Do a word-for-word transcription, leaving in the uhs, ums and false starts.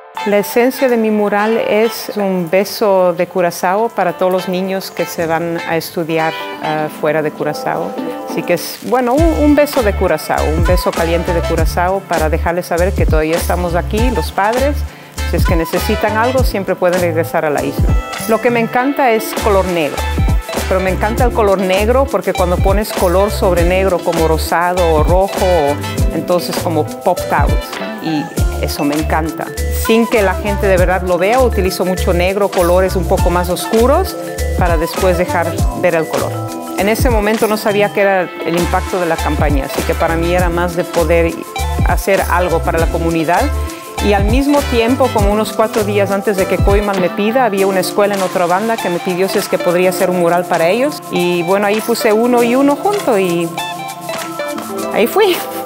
La esencia de mi mural es un beso de Curazao para todos los niños que se van a estudiar uh, fuera de Curazao. Así que es, bueno, un, un beso de Curazao, un beso caliente de Curazao para dejarles saber que todavía estamos aquí, los padres. Si es que necesitan algo, siempre pueden regresar a la isla. Lo que me encanta es color negro, pero me encanta el color negro porque cuando pones color sobre negro como rosado o rojo, entonces como popped out. Y eso me encanta. Sin que la gente de verdad lo vea, utilizo mucho negro, colores un poco más oscuros para después dejar ver el color. En ese momento no sabía qué era el impacto de la campaña, así que para mí era más de poder hacer algo para la comunidad. Y al mismo tiempo, como unos cuatro días antes de que Koiman me pida, había una escuela en otra banda que me pidió si es que podría hacer un mural para ellos. Y bueno, ahí puse uno y uno junto y ahí fui.